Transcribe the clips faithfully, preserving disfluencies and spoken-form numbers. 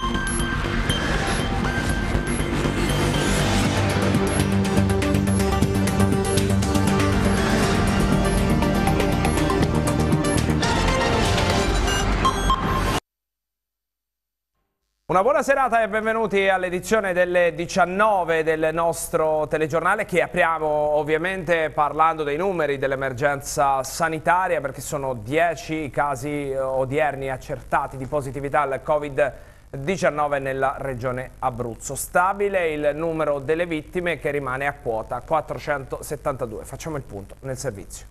Una buona serata e benvenuti all'edizione delle diciannove del nostro telegiornale, che apriamo ovviamente parlando dei numeri dell'emergenza sanitaria, perché sono dieci i casi odierni accertati di positività al Covid diciannove nella regione Abruzzo. Stabile il numero delle vittime, che rimane a quota quattrocentosettantadue. Facciamo il punto nel servizio.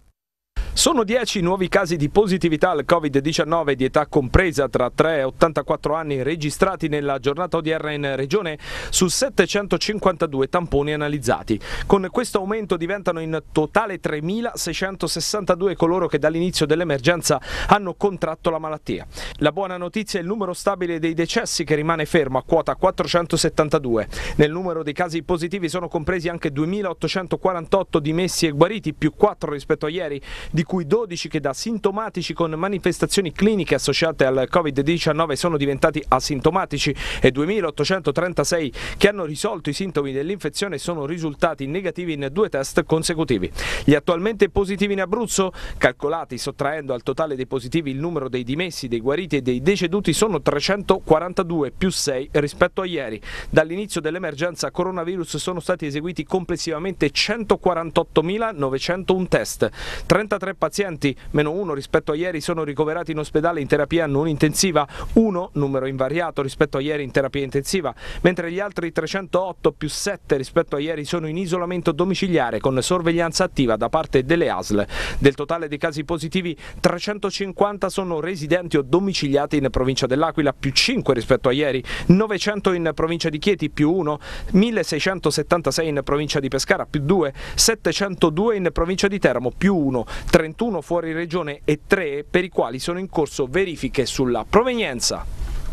Sono dieci i nuovi casi di positività al Covid diciannove di età compresa tra tre e ottantaquattro anni registrati nella giornata odierna in regione su settecentocinquantadue tamponi analizzati. Con questo aumento diventano in totale tremilaseicentosessantadue coloro che dall'inizio dell'emergenza hanno contratto la malattia. La buona notizia è il numero stabile dei decessi, che rimane fermo a quota quattrocentosettantadue. Nel numero dei casi positivi sono compresi anche duemilaottocentoquarantotto dimessi e guariti, più quattro rispetto a ieri, di cui dodici che da sintomatici con manifestazioni cliniche associate al Covid diciannove sono diventati asintomatici e duemilaottocentotrentasei che hanno risolto i sintomi dell'infezione e sono risultati negativi in due test consecutivi. Gli attualmente positivi in Abruzzo, calcolati sottraendo al totale dei positivi il numero dei dimessi, dei guariti e dei deceduti, sono trecentoquarantadue, più sei rispetto a ieri. Dall'inizio dell'emergenza coronavirus sono stati eseguiti complessivamente centoquarantottomilanovecentuno test. trentatré pazienti, meno uno rispetto a ieri, sono ricoverati in ospedale in terapia non intensiva, uno, numero invariato rispetto a ieri, in terapia intensiva, mentre gli altri trecentootto, più sette rispetto a ieri, sono in isolamento domiciliare con sorveglianza attiva da parte delle A S L. Del totale dei casi positivi, trecentocinquanta sono residenti o domiciliati in provincia dell'Aquila, più cinque rispetto a ieri, novecento in provincia di Chieti, più uno, milleseicentosettantasei in provincia di Pescara, più due, settecentodue in provincia di Teramo, più uno, trentuno fuori regione e tre per i quali sono in corso verifiche sulla provenienza.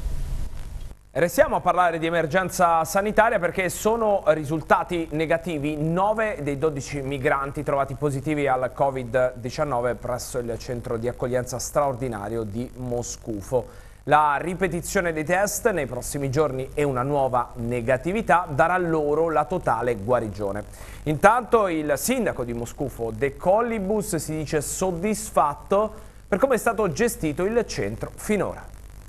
Restiamo a parlare di emergenza sanitaria, perché sono risultati negativi nove dei dodici migranti trovati positivi al Covid diciannove presso il centro di accoglienza straordinario di Moscufo. La ripetizione dei test nei prossimi giorni e una nuova negatività darà loro la totale guarigione. Intanto il sindaco di Moscufo, De Collibus, si dice soddisfatto per come è stato gestito il centro finora.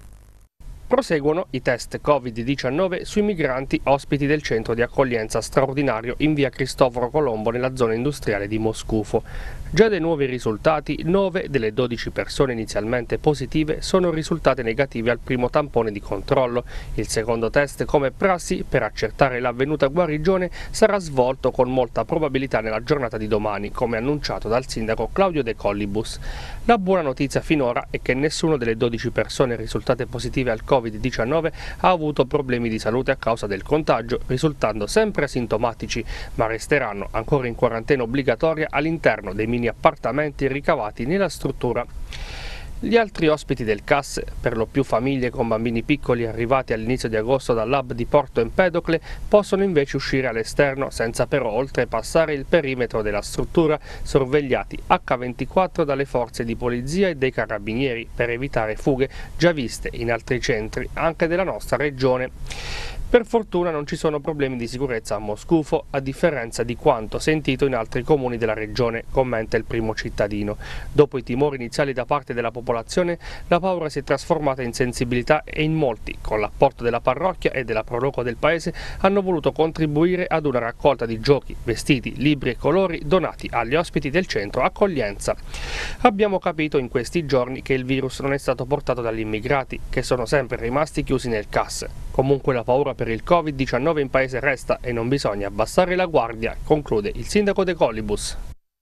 Proseguono i test Covid diciannove sui migranti ospiti del centro di accoglienza straordinario in via Cristoforo Colombo, nella zona industriale di Moscufo. Già dai nuovi risultati, nove delle dodici persone inizialmente positive sono risultate negative al primo tampone di controllo. Il secondo test, come prassi per accertare l'avvenuta guarigione, sarà svolto con molta probabilità nella giornata di domani, come annunciato dal sindaco Claudio De Collibus. La buona notizia finora è che nessuna delle dodici persone risultate positive al Covid diciannove ha avuto problemi di salute a causa del contagio, risultando sempre asintomatici, ma resteranno ancora in quarantena obbligatoria all'interno dei mini appartamenti ricavati nella struttura. Gli altri ospiti del C A S, per lo più famiglie con bambini piccoli arrivati all'inizio di agosto dall'hub di Porto Empedocle, possono invece uscire all'esterno senza però oltrepassare il perimetro della struttura, sorvegliati acca ventiquattro dalle forze di polizia e dei carabinieri per evitare fughe già viste in altri centri anche della nostra regione. Per fortuna non ci sono problemi di sicurezza a Moscufo, a differenza di quanto sentito in altri comuni della regione, commenta il primo cittadino. Dopo i timori iniziali da parte della popolazione, la paura si è trasformata in sensibilità e in molti, con l'apporto della parrocchia e della Proloco del paese, hanno voluto contribuire ad una raccolta di giochi, vestiti, libri e colori donati agli ospiti del centro accoglienza. Abbiamo capito in questi giorni che il virus non è stato portato dagli immigrati, che sono sempre rimasti chiusi nel C A S. Comunque la paura per il Covid diciannove in paese resta e non bisogna abbassare la guardia, conclude il sindaco De Collibus.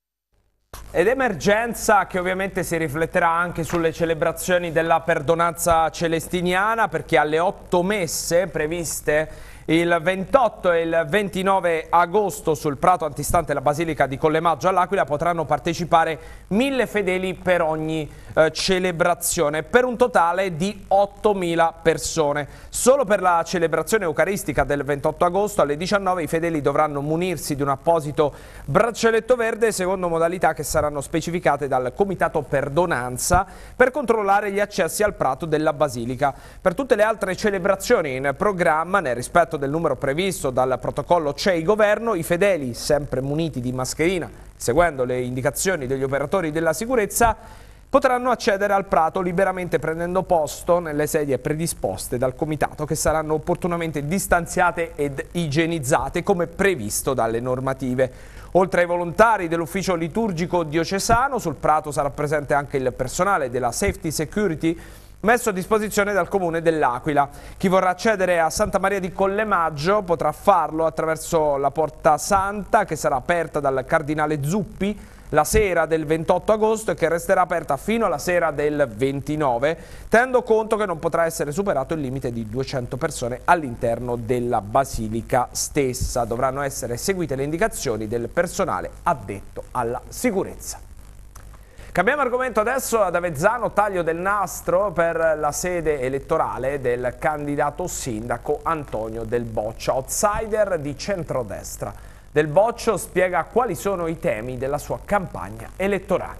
Ed emergenza che ovviamente si rifletterà anche sulle celebrazioni della perdonanza celestiniana, perché alle otto messe previste Il ventotto e il ventinove agosto sul prato antistante la Basilica di Collemaggio all'Aquila potranno partecipare mille fedeli per ogni eh, celebrazione, per un totale di ottomila persone. Solo per la celebrazione eucaristica del ventotto agosto alle diciannove i fedeli dovranno munirsi di un apposito braccialetto verde secondo modalità che saranno specificate dal Comitato Perdonanza per controllare gli accessi al prato della Basilica. Per tutte le altre celebrazioni in programma, nel rispetto del numero previsto dal protocollo C E I Governo, i fedeli, sempre muniti di mascherina, seguendo le indicazioni degli operatori della sicurezza, potranno accedere al prato liberamente prendendo posto nelle sedie predisposte dal comitato, che saranno opportunamente distanziate ed igienizzate come previsto dalle normative. Oltre ai volontari dell'ufficio liturgico diocesano, sul prato sarà presente anche il personale della Safety Security messo a disposizione dal Comune dell'Aquila. Chi vorrà accedere a Santa Maria di Collemaggio potrà farlo attraverso la Porta Santa, che sarà aperta dal Cardinale Zuppi la sera del ventotto agosto e che resterà aperta fino alla sera del ventinove, tenendo conto che non potrà essere superato il limite di duecento persone all'interno della Basilica stessa. Dovranno essere seguite le indicazioni del personale addetto alla sicurezza. Cambiamo argomento adesso. Ad Avezzano, taglio del nastro per la sede elettorale del candidato sindaco Antonio Del Boccio, outsider di centrodestra. Del Boccio spiega quali sono i temi della sua campagna elettorale.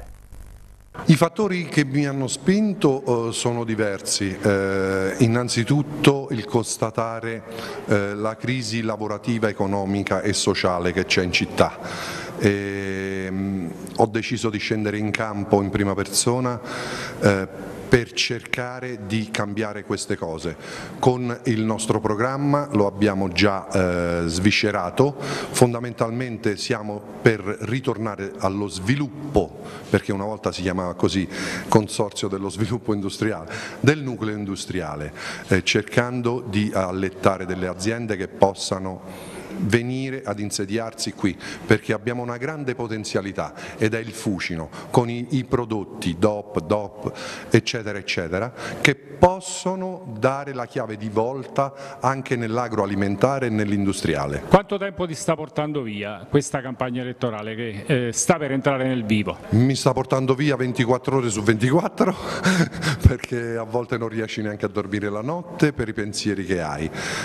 I fattori che mi hanno spinto eh, sono diversi. Eh, innanzitutto il constatare eh, la crisi lavorativa, economica e sociale che c'è in città. E, mh, ho deciso di scendere in campo in prima persona eh, per cercare di cambiare queste cose. Con il nostro programma lo abbiamo già eh, sviscerato, fondamentalmente siamo per ritornare allo sviluppo, perché una volta si chiamava così, Consorzio dello Sviluppo Industriale, del nucleo industriale, eh, cercando di allettare delle aziende che possano venire ad insediarsi qui, perché abbiamo una grande potenzialità ed è il Fucino con i, i prodotti D O P, D O P eccetera eccetera, che possono dare la chiave di volta anche nell'agroalimentare e nell'industriale. Quanto tempo ti sta portando via questa campagna elettorale che eh, sta per entrare nel vivo? Mi sta portando via ventiquattro ore su ventiquattro perché a volte non riesci neanche a dormire la notte per i pensieri che hai,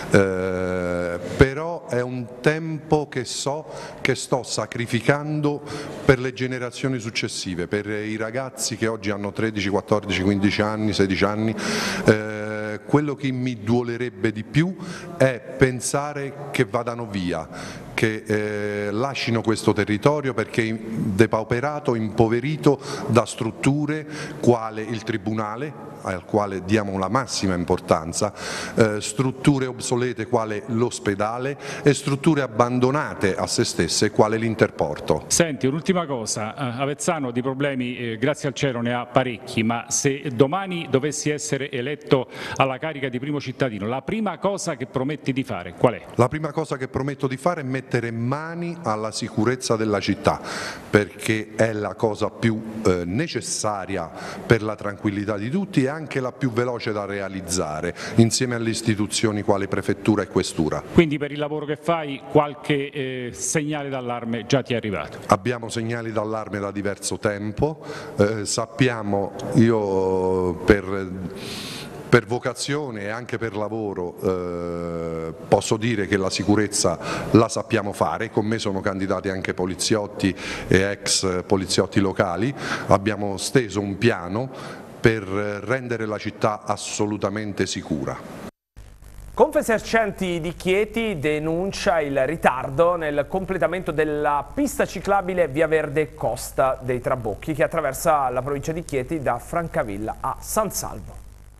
eh, però è un tempo che so che sto sacrificando per le generazioni successive, per i ragazzi che oggi hanno tredici, quattordici, quindici anni, sedici anni. Eh, quello che mi duolerebbe di più è pensare che vadano via, che eh, lascino questo territorio perché depauperato, impoverito da strutture quale il Tribunale, al quale diamo la massima importanza, eh, strutture obsolete quale l'ospedale e strutture abbandonate a se stesse quale l'Interporto. Senti, un'ultima cosa, Avezzano di problemi eh, grazie al cielo ne ha parecchi, ma se domani dovessi essere eletto alla carica di primo cittadino, la prima cosa che prometti di fare qual è? La prima cosa che prometto di fare è mettere mani alla sicurezza della città, perché è la cosa più eh, necessaria per la tranquillità di tutti e anche la più veloce da realizzare, insieme alle istituzioni quali prefettura e questura. Quindi per il lavoro che fai qualche eh, segnale d'allarme già ti è arrivato? Abbiamo segnali d'allarme da diverso tempo, eh, sappiamo, io per... Per vocazione e anche per lavoro eh, posso dire che la sicurezza la sappiamo fare, con me sono candidati anche poliziotti e ex poliziotti locali, abbiamo steso un piano per rendere la città assolutamente sicura. Confesercenti di Chieti denuncia il ritardo nel completamento della pista ciclabile Via Verde Costa dei Trabocchi che attraversa la provincia di Chieti da Francavilla a San Salvo.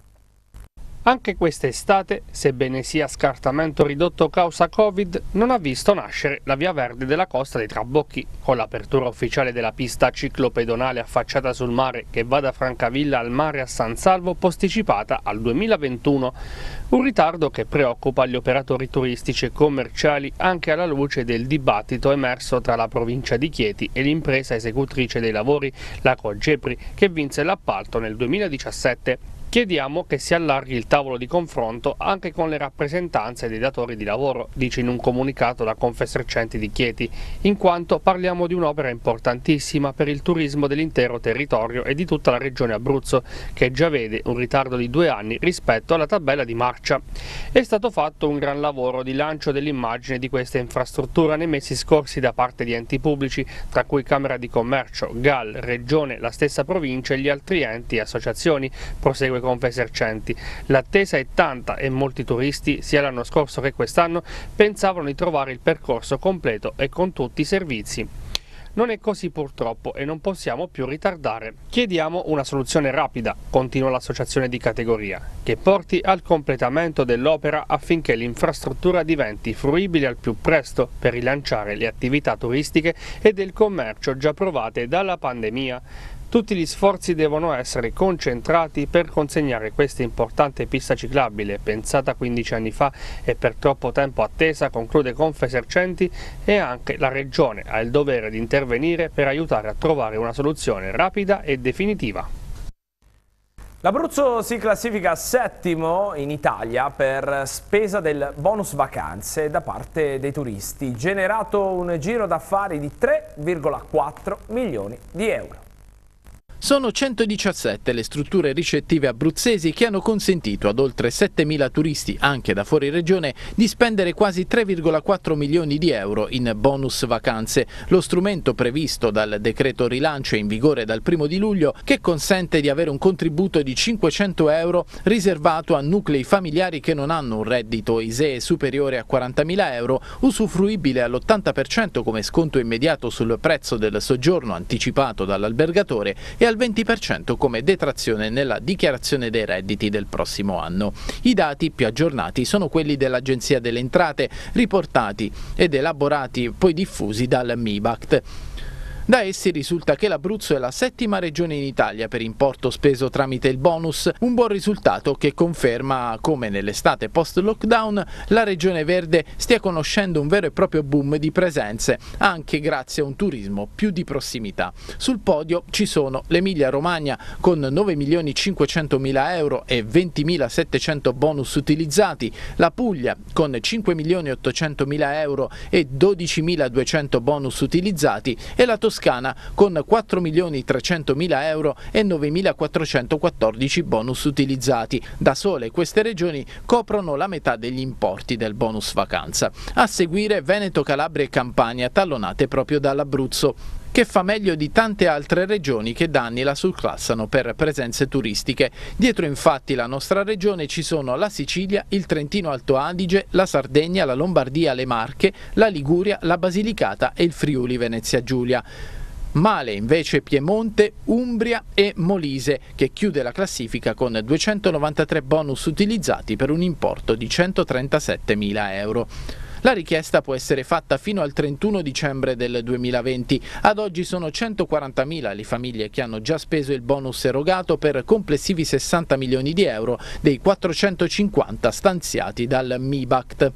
Anche quest'estate, sebbene sia scartamento ridotto causa Covid, non ha visto nascere la via verde della Costa dei Trabocchi, con l'apertura ufficiale della pista ciclopedonale affacciata sul mare che va da Francavilla al mare a San Salvo posticipata al duemilaventuno. Un ritardo che preoccupa gli operatori turistici e commerciali anche alla luce del dibattito emerso tra la provincia di Chieti e l'impresa esecutrice dei lavori, la Cogepri, che vinse l'appalto nel duemiladiciassette. Chiediamo che si allarghi il tavolo di confronto anche con le rappresentanze dei datori di lavoro, dice in un comunicato la Confesercenti di Chieti, in quanto parliamo di un'opera importantissima per il turismo dell'intero territorio e di tutta la regione Abruzzo, che già vede un ritardo di due anni rispetto alla tabella di marcia. È stato fatto un gran lavoro di lancio dell'immagine di questa infrastruttura nei mesi scorsi da parte di enti pubblici, tra cui Camera di Commercio, G A L, Regione, la stessa provincia e gli altri enti e associazioni, prosegue Confesercenti. L'attesa è tanta e molti turisti, sia l'anno scorso che quest'anno, pensavano di trovare il percorso completo e con tutti i servizi. Non è così purtroppo e non possiamo più ritardare. Chiediamo una soluzione rapida, continua l'associazione di categoria, che porti al completamento dell'opera affinché l'infrastruttura diventi fruibile al più presto per rilanciare le attività turistiche e del commercio già provate dalla pandemia. Tutti gli sforzi devono essere concentrati per consegnare questa importante pista ciclabile, pensata quindici anni fa e per troppo tempo attesa, conclude Confesercenti, e anche la Regione ha il dovere di intervenire per aiutare a trovare una soluzione rapida e definitiva. L'Abruzzo si classifica settimo in Italia per spesa del bonus vacanze da parte dei turisti, generato un giro d'affari di tre virgola quattro milioni di euro. Sono centodiciassette le strutture ricettive abruzzesi che hanno consentito ad oltre settemila turisti, anche da fuori regione, di spendere quasi tre virgola quattro milioni di euro in bonus vacanze, lo strumento previsto dal decreto rilancio in vigore dal primo di luglio che consente di avere un contributo di cinquecento euro riservato a nuclei familiari che non hanno un reddito I S E E superiore a quarantamila euro, usufruibile all'ottanta per cento come sconto immediato sul prezzo del soggiorno anticipato dall'albergatore e al venti per cento come detrazione nella dichiarazione dei redditi del prossimo anno. I dati più aggiornati sono quelli dell'Agenzia delle Entrate, riportati ed elaborati poi diffusi dal MIBACT. Da essi risulta che l'Abruzzo è la settima regione in Italia per importo speso tramite il bonus, un buon risultato che conferma come nell'estate post-lockdown la regione verde stia conoscendo un vero e proprio boom di presenze, anche grazie a un turismo più di prossimità. Sul podio ci sono l'Emilia-Romagna con nove milioni cinquecentomila euro e ventimilasettecento bonus utilizzati, la Puglia con cinque milioni ottocentomila euro e dodicimiladuecento bonus utilizzati e la Toscana con quattro milioni trecentomila euro e novemilaquattrocentoquattordici bonus utilizzati. Da sole queste regioni coprono la metà degli importi del bonus vacanza. A seguire Veneto, Calabria e Campania, tallonate proprio dall'Abruzzo, che fa meglio di tante altre regioni che da anni la surclassano per presenze turistiche. Dietro infatti la nostra regione ci sono la Sicilia, il Trentino Alto Adige, la Sardegna, la Lombardia, le Marche, la Liguria, la Basilicata e il Friuli Venezia Giulia. Male invece Piemonte, Umbria e Molise, che chiude la classifica con duecentonovantatré bonus utilizzati per un importo di centotrentasettemila euro. La richiesta può essere fatta fino al trentuno dicembre del duemilaventi. Ad oggi sono centoquarantamila le famiglie che hanno già speso il bonus erogato per complessivi sessanta milioni di euro dei quattrocentocinquanta stanziati dal MIBACT.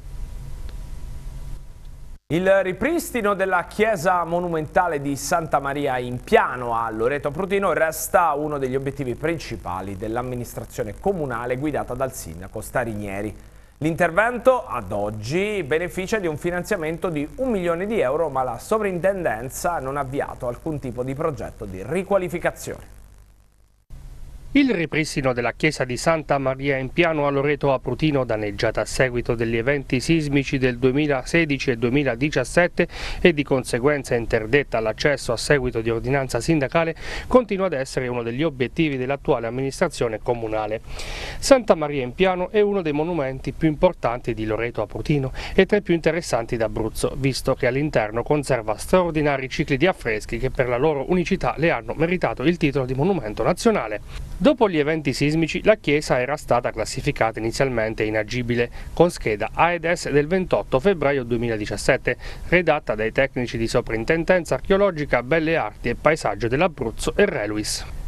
Il ripristino della chiesa monumentale di Santa Maria in Piano a Loreto Prutino resta uno degli obiettivi principali dell'amministrazione comunale guidata dal sindaco Starinieri. L'intervento ad oggi beneficia di un finanziamento di un milione di euro, ma la sovrintendenza non ha avviato alcun tipo di progetto di riqualificazione. Il ripristino della chiesa di Santa Maria in Piano a Loreto a Prutino, danneggiata a seguito degli eventi sismici del duemilasedici e duemiladiciassette e di conseguenza interdetta all'accesso a seguito di ordinanza sindacale, continua ad essere uno degli obiettivi dell'attuale amministrazione comunale. Santa Maria in Piano è uno dei monumenti più importanti di Loreto a Prutino e tra i più interessanti d'Abruzzo, visto che all'interno conserva straordinari cicli di affreschi che per la loro unicità le hanno meritato il titolo di monumento nazionale. Dopo gli eventi sismici, la chiesa era stata classificata inizialmente inagibile con scheda A E D E S del ventotto febbraio duemiladiciassette, redatta dai tecnici di Soprintendenza Archeologica, Belle Arti e Paesaggio dell'Abruzzo e Reluis.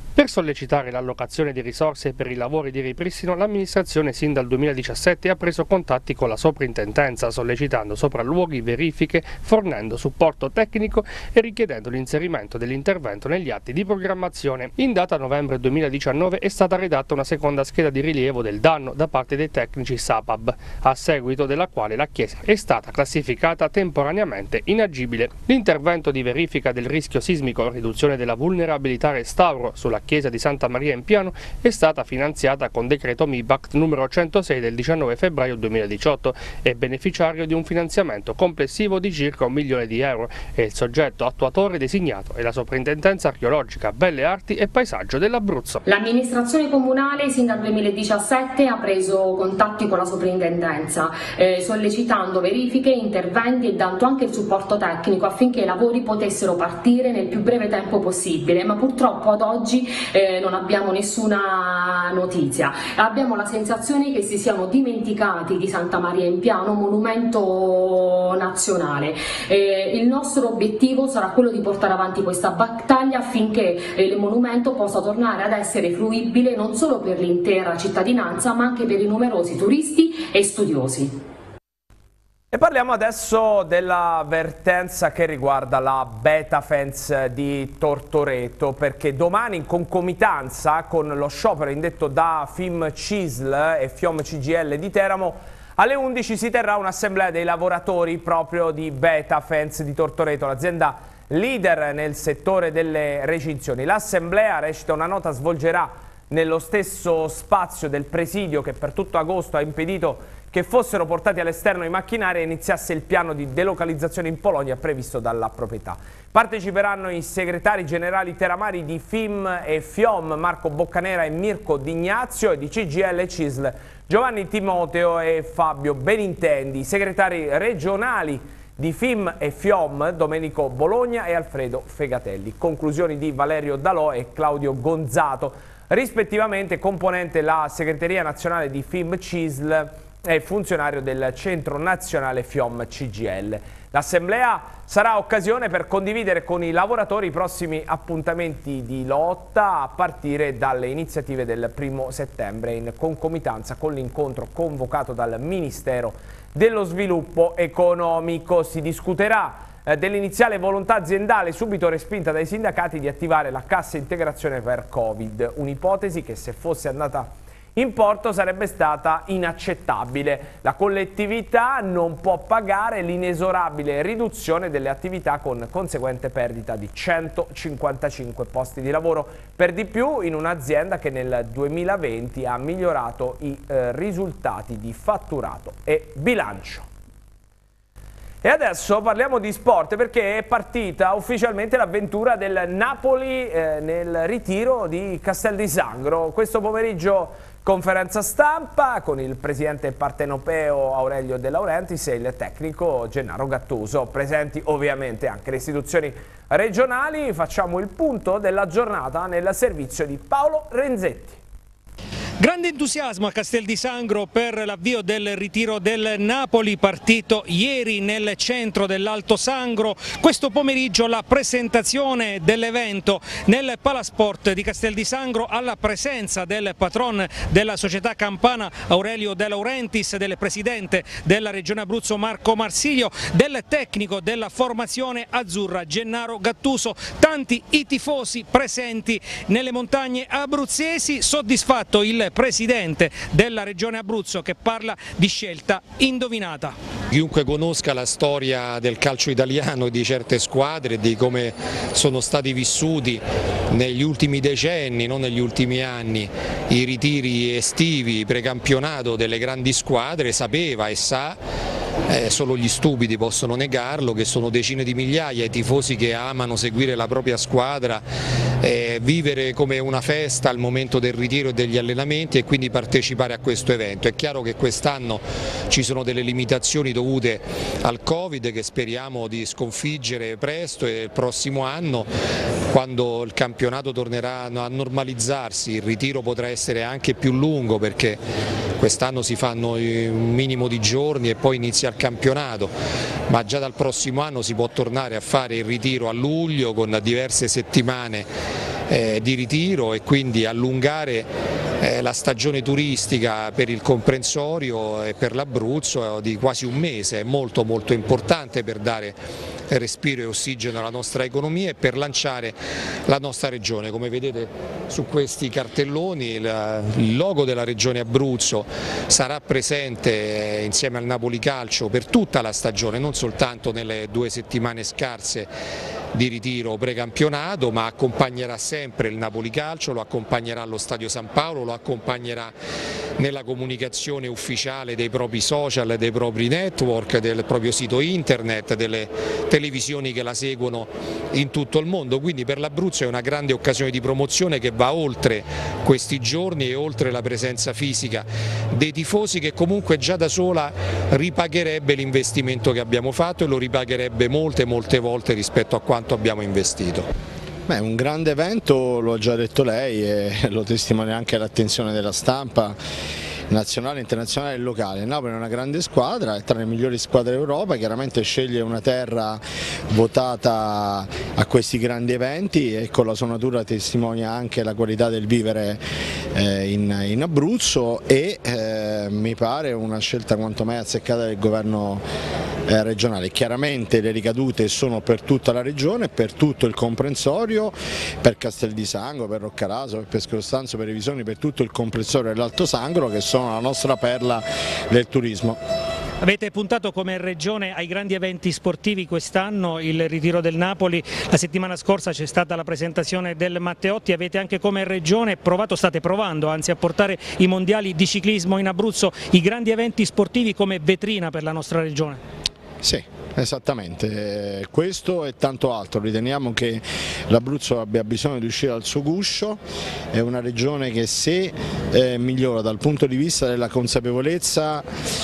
Per sollecitare l'allocazione di risorse per i lavori di ripristino, l'amministrazione sin dal duemiladiciassette ha preso contatti con la soprintendenza, sollecitando sopralluoghi, verifiche, fornendo supporto tecnico e richiedendo l'inserimento dell'intervento negli atti di programmazione. In data novembre duemiladiciannove è stata redatta una seconda scheda di rilievo del danno da parte dei tecnici SAPAB, a seguito della quale la chiesa è stata classificata temporaneamente inagibile. L'intervento di verifica del rischio sismico, riduzione della vulnerabilità restauro sulla chiesa di Santa Maria in Piano è stata finanziata con decreto MIBACT numero centosei del diciannove febbraio duemiladiciotto e beneficiario di un finanziamento complessivo di circa un milione di euro e il soggetto attuatore designato è la Soprintendenza Archeologica, Belle Arti e Paesaggio dell'Abruzzo. L'amministrazione comunale sin dal duemiladiciassette ha preso contatti con la Soprintendenza eh, sollecitando verifiche, interventi e dando anche il supporto tecnico affinché i lavori potessero partire nel più breve tempo possibile, ma purtroppo ad oggi Eh, non abbiamo nessuna notizia. Abbiamo la sensazione che si siano dimenticati di Santa Maria in Piano, monumento nazionale. Eh, il nostro obiettivo sarà quello di portare avanti questa battaglia affinché eh, il monumento possa tornare ad essere fruibile non solo per l'intera cittadinanza ma anche per i numerosi turisti e studiosi. E parliamo adesso dell'avvertenza che riguarda la Beta Fence di Tortoreto, perché domani in concomitanza con lo sciopero indetto da FIMCISL e FIOM-C G I L di Teramo, alle undici si terrà un'assemblea dei lavoratori proprio di Beta Fence di Tortoreto, l'azienda leader nel settore delle recinzioni. L'assemblea, recita una nota, svolgerà nello stesso spazio del presidio che per tutto agosto ha impedito che fossero portati all'esterno i macchinari e iniziasse il piano di delocalizzazione in Polonia previsto dalla proprietà. Parteciperanno i segretari generali teramari di FIM e FIOM, Marco Boccanera e Mirko D'Ignazio, e di C G I L e C I S L, Giovanni Timoteo e Fabio Benintendi, i segretari regionali di FIM e FIOM, Domenico Bologna e Alfredo Fegatelli. Conclusioni di Valerio Dalò e Claudio Gonzato, rispettivamente componente la segreteria nazionale di FIM-C I S L e funzionario del Centro Nazionale FIOM-C G I L. L'assemblea sarà occasione per condividere con i lavoratori i prossimi appuntamenti di lotta a partire dalle iniziative del primo settembre, in concomitanza con l'incontro convocato dal Ministero dello Sviluppo Economico. Si discuterà eh, dell'iniziale volontà aziendale, subito respinta dai sindacati, di attivare la cassa integrazione per Covid, un'ipotesi che, se fosse andata in porto, sarebbe stata inaccettabile. La collettività non può pagare l'inesorabile riduzione delle attività con conseguente perdita di centocinquantacinque posti di lavoro, per di più in un'azienda che nel duemilaventi ha migliorato i eh, risultati di fatturato e bilancio. E adesso parliamo di sport, perché è partita ufficialmente l'avventura del Napoli eh, nel ritiro di Castel di Sangro. Questo pomeriggio conferenza stampa con il presidente partenopeo Aurelio De Laurentiis e il tecnico Gennaro Gattuso. Presenti ovviamente anche le istituzioni regionali. Facciamo il punto della giornata nel servizio di Paolo Renzetti. Grande entusiasmo a Castel di Sangro per l'avvio del ritiro del Napoli, partito ieri nel centro dell'Alto Sangro. Questo pomeriggio la presentazione dell'evento nel Palasport di Castel di Sangro, alla presenza del patron della società campana Aurelio De Laurentiis, del presidente della Regione Abruzzo Marco Marsiglio, del tecnico della formazione azzurra Gennaro Gattuso. Tanti i tifosi presenti nelle montagne abruzzesi. Soddisfatto il presidente della Regione Abruzzo, che parla di scelta indovinata. Chiunque conosca la storia del calcio italiano e di certe squadre, di come sono stati vissuti negli ultimi decenni, non negli ultimi anni, i ritiri estivi, precampionato delle grandi squadre, sapeva e sa, eh, solo gli stupidi possono negarlo, che sono decine di migliaia i tifosi che amano seguire la propria squadra, eh, vivere come una festa al momento del ritiro e degli allenamenti e quindi partecipare a questo evento. È chiaro che quest'anno ci sono delle limitazioni dovute al Covid che speriamo di sconfiggere presto, e il prossimo anno, quando il campionato tornerà a normalizzarsi, il ritiro potrà essere anche più lungo, perché quest'anno si fanno un minimo di giorni e poi inizia il campionato, ma già dal prossimo anno si può tornare a fare il ritiro a luglio con diverse settimane eh, di ritiro e quindi allungare eh, la stagione turistica per il comprensorio e per l'Abruzzo di quasi un mese, è molto molto importante per dare respiro e ossigeno alla nostra economia e per lanciare la nostra regione. Come vedete su questi cartelloni il logo della regione Abruzzo sarà presente insieme al Napoli Calcio per tutta la stagione, non soltanto nelle due settimane scarse di ritiro precampionato, ma accompagnerà sempre il Napoli Calcio, lo accompagnerà allo Stadio San Paolo, lo accompagnerà nella comunicazione ufficiale dei propri social, dei propri network, del proprio sito internet, delle televisioni che la seguono in tutto il mondo. Quindi per l'Abruzzo è una grande occasione di promozione che va oltre questi giorni e oltre la presenza fisica dei tifosi, che comunque già da sola ripagherebbe l'investimento che abbiamo fatto e lo ripagherebbe molte molte volte rispetto a quanto abbiamo investito. Beh, un grande evento, lo ha già detto lei e lo testimonia anche l'attenzione della stampa nazionale, internazionale e locale. Il Napoli è una grande squadra, è tra le migliori squadre d'Europa, chiaramente sceglie una terra votata a questi grandi eventi e con la sua natura testimonia anche la qualità del vivere eh, in, in Abruzzo e eh, mi pare una scelta quanto mai azzeccata del governo eh, regionale. Chiaramente le ricadute sono per tutta la regione, per tutto il comprensorio, per Castel di Sangro, per Roccaraso, per Pesco Costanzo, per Revisoni, per tutto il comprensorio dell'Alto Sangro, che sono la nostra perla del turismo. Avete puntato come regione ai grandi eventi sportivi quest'anno, il ritiro del Napoli, la settimana scorsa c'è stata la presentazione del Matteotti, avete anche come regione provato, state provando anzi a portare i mondiali di ciclismo in Abruzzo, i grandi eventi sportivi come vetrina per la nostra regione? Sì, esattamente, questo e tanto altro. Riteniamo che l'Abruzzo abbia bisogno di uscire dal suo guscio, è una regione che se eh, migliora dal punto di vista della consapevolezza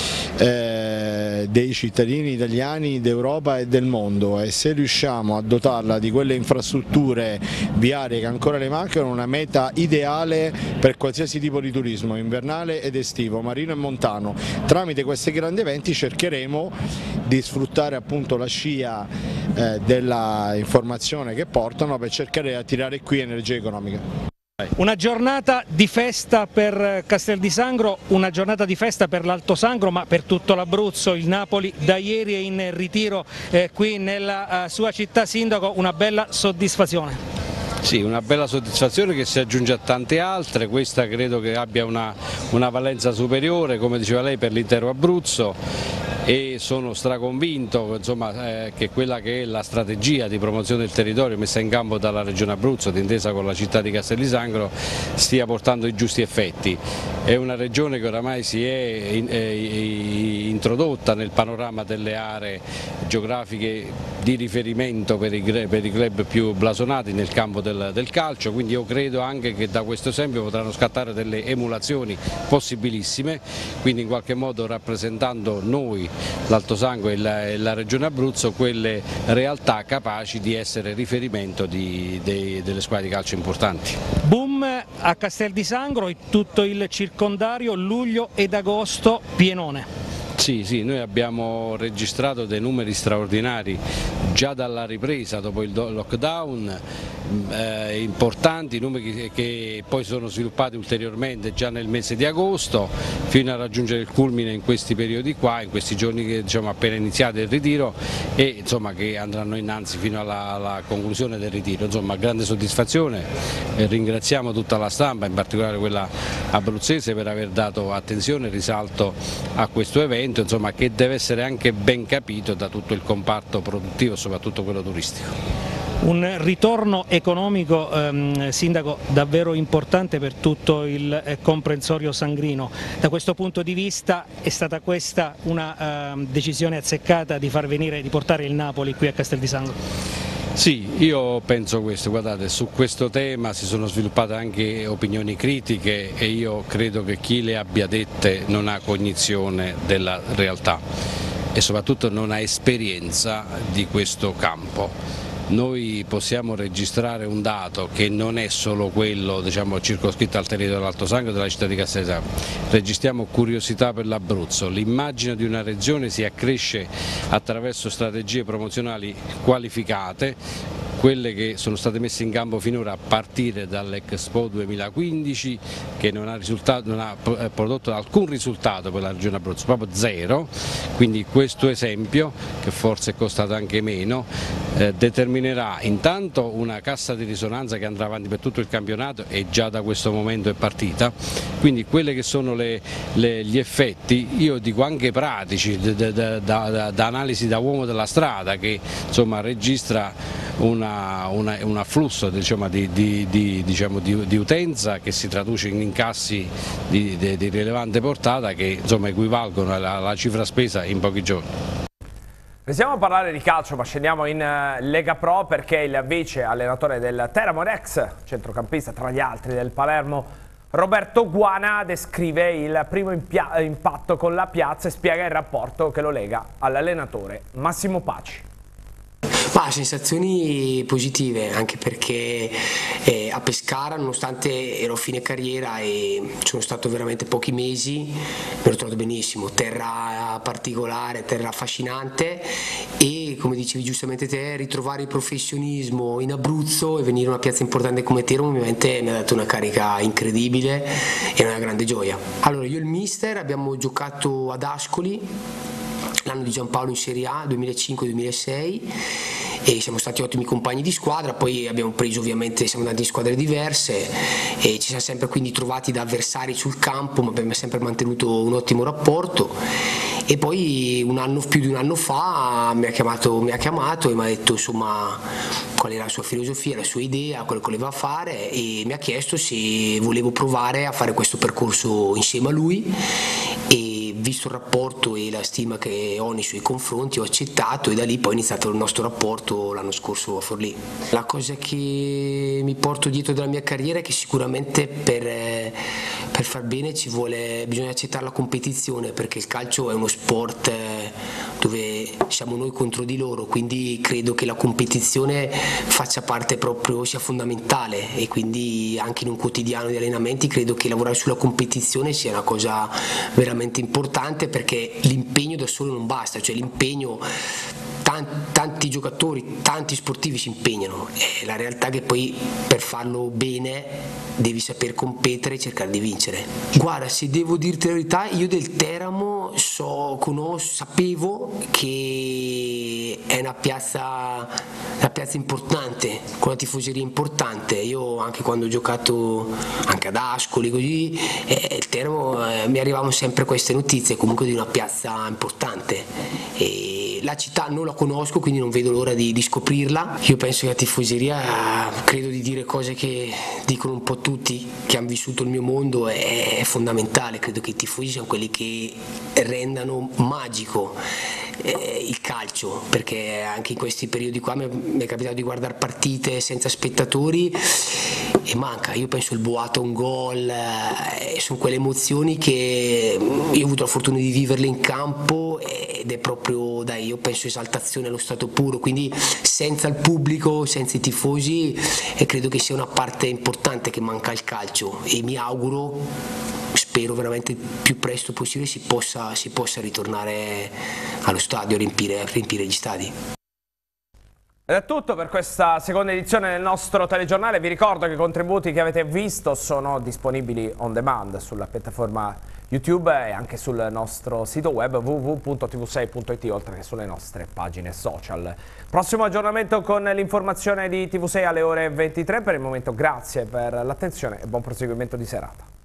eh, dei cittadini italiani d'Europa e del mondo, e se riusciamo a dotarla di quelle infrastrutture viarie che ancora le mancano, una meta ideale per qualsiasi tipo di turismo, invernale ed estivo, marino e montano. Tramite questi grandi eventi cercheremo di sfruttare appunto la scia eh, della informazione che portano per cercare di attirare qui energia economica. Una giornata di festa per Castel di Sangro, una giornata di festa per l'Alto Sangro, ma per tutto l'Abruzzo. Il Napoli da ieri è in ritiro eh, qui nella uh, sua città. Sindaco, una bella soddisfazione. Sì, una bella soddisfazione che si aggiunge a tante altre, questa credo che abbia una, una valenza superiore, come diceva lei, per l'intero Abruzzo. E sono straconvinto insomma, eh, che quella che è la strategia di promozione del territorio messa in campo dalla Regione Abruzzo, d'intesa con la città di Castel di Sangro, stia portando i giusti effetti. È una regione che oramai si è in, eh, introdotta nel panorama delle aree geografiche di riferimento per i, per i club più blasonati nel campo del, del calcio, quindi io credo anche che da questo esempio potranno scattare delle emulazioni possibilissime, quindi in qualche modo rappresentando noi l'Alto Sangro e la, e la Regione Abruzzo quelle realtà capaci di essere riferimento di, de, delle squadre di calcio importanti. Boom a Castel di Sangro e tutto il circondario, luglio ed agosto pienone. Sì, sì, noi abbiamo registrato dei numeri straordinari già dalla ripresa dopo il lockdown, eh, importanti, numeri che, che poi sono sviluppati ulteriormente già nel mese di agosto fino a raggiungere il culmine in questi periodi qua, in questi giorni che diciamo appena iniziato il ritiro e insomma che andranno innanzi fino alla, alla conclusione del ritiro. Insomma, grande soddisfazione, e ringraziamo tutta la stampa, in particolare quella abruzzese, per aver dato attenzione e risalto a questo evento. Insomma, che deve essere anche ben capito da tutto il comparto produttivo, soprattutto quello turistico. Un ritorno economico, ehm, Sindaco, davvero importante per tutto il eh, comprensorio sangrino. Da questo punto di vista è stata questa una eh, decisione azzeccata di far venire, di portare il Napoli qui a Castel di Sangro? Sì, io penso questo, guardate, su questo tema si sono sviluppate anche opinioni critiche e io credo che chi le abbia dette non ha cognizione della realtà e soprattutto non ha esperienza di questo campo. Noi possiamo registrare un dato che non è solo quello diciamo, circoscritto al territorio dell'Alto Sangro e della città di Castel di Sangro, registriamo curiosità per l'Abruzzo, l'immagine di una regione si accresce attraverso strategie promozionali qualificate, quelle che sono state messe in campo finora a partire dall'Expo duemilaquindici, che non ha, risultato, non ha prodotto alcun risultato per la regione Abruzzo, proprio zero, quindi questo esempio, che forse è costato anche meno, eh, determinerà intanto una cassa di risonanza che andrà avanti per tutto il campionato e già da questo momento è partita, quindi quelle che sono le, le, gli effetti, io dico anche pratici, da, da, da, da analisi da uomo della strada, che insomma registra una, una, un afflusso diciamo, di, di, di, diciamo, di, di utenza che si traduce in incassi di, di, di rilevante portata che insomma, equivalgono alla, alla cifra spesa in pochi giorni. Restiamo a parlare di calcio, ma scendiamo in Lega Pro perché il vice allenatore del Teramo, ex centrocampista tra gli altri del Palermo, Roberto Guana, descrive il primo impatto con la piazza e spiega il rapporto che lo lega all'allenatore Massimo Paci. Ma sensazioni positive, anche perché eh, a Pescara, nonostante ero a fine carriera e sono stato veramente pochi mesi, mi ero trovato benissimo, terra particolare, terra affascinante e, come dicevi giustamente te, ritrovare il professionismo in Abruzzo e venire in una piazza importante come Teramo ovviamente mi ha dato una carica incredibile e una grande gioia. Allora, io e il mister abbiamo giocato ad Ascoli l'anno di Giampaolo in Serie A, duemilacinque duemilasei, e siamo stati ottimi compagni di squadra, poi abbiamo preso ovviamente, siamo andati in squadre diverse e ci siamo sempre quindi trovati da avversari sul campo, ma abbiamo sempre mantenuto un ottimo rapporto. E poi un anno, più di un anno fa mi ha chiamato, mi ha chiamato e mi ha detto insomma qual era la sua filosofia, la sua idea, quello che voleva fare, e mi ha chiesto se volevo provare a fare questo percorso insieme a lui, e visto il rapporto e la stima che ho nei suoi confronti ho accettato, e da lì poi è iniziato il nostro rapporto l'anno scorso a Forlì. La cosa che mi porto dietro della mia carriera è che sicuramente per, per far bene ci vuole, bisogna accettare la competizione, perché il calcio è uno sport dove siamo noi contro di loro, quindi credo che la competizione faccia parte proprio, sia fondamentale, e quindi anche in un quotidiano di allenamenti credo che lavorare sulla competizione sia una cosa veramente importante, perché l'impegno da solo non basta, cioè l'impegno, tanti, tanti giocatori, tanti sportivi si impegnano, e la realtà è che poi per farlo bene devi saper competere e cercare di vincere. Guarda, se devo dirti la verità, io del Teramo so, conosco, sapevo che è una piazza, una piazza importante, con una tifoseria importante. Io anche quando ho giocato anche ad Ascoli così, eh, il Teramo eh, mi arrivavano sempre queste notizie comunque di una piazza importante. E la città non la conosco, quindi non vedo l'ora di, di scoprirla. Io penso che la tifoseria, credo di dire cose che dicono un po' tutti che hanno vissuto il mio mondo, è, è fondamentale. Credo che i tifosi siano quelli che rendano magico eh, il calcio, perché anche in questi periodi qua mi, mi è capitato di guardare partite senza spettatori e manca, io penso il boato, un gol, eh, sono quelle emozioni che io ho avuto la fortuna di viverle in campo, ed è proprio, dai, io penso esaltazione allo stato puro, quindi senza il pubblico, senza i tifosi, e credo che sia una parte importante che manca al calcio, e mi auguro, spero veramente il più presto possibile si possa, si possa ritornare allo stadio, a riempire, a riempire gli stadi. Ed è tutto per questa seconda edizione del nostro telegiornale. Vi ricordo che i contributi che avete visto sono disponibili on demand sulla piattaforma YouTube e anche sul nostro sito web w w w punto t v sei punto i t, oltre che sulle nostre pagine social. Prossimo aggiornamento con l'informazione di T V sei alle ore ventitré. Per il momento grazie per l'attenzione e buon proseguimento di serata.